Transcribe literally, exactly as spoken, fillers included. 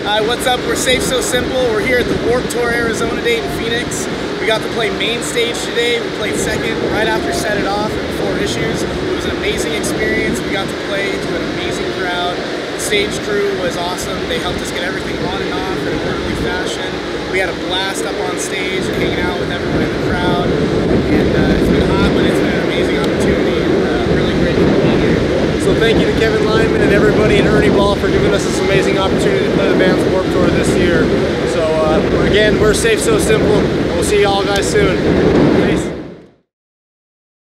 Hi, what's up? We're Safe So Simple. We're here at the Warped Tour Arizona date in Phoenix. We got to play main stage today. We played second right after Set It Off and Before Issues. It was an amazing experience. We got to play to an amazing crowd. The stage crew was awesome. They helped us get everything on and off in an orderly fashion. We had a blast up on stage and hanging out with everyone in the crowd. And uh, it's been hot, but it's been an amazing opportunity. And uh, really grateful to be here. So thank you to Kevin Lyman and everybody at Ernie Ball for giving us this amazing opportunity to play the band's Warped Tour this year. So uh, again, we're Safe So Simple. We'll see you all guys soon. Peace.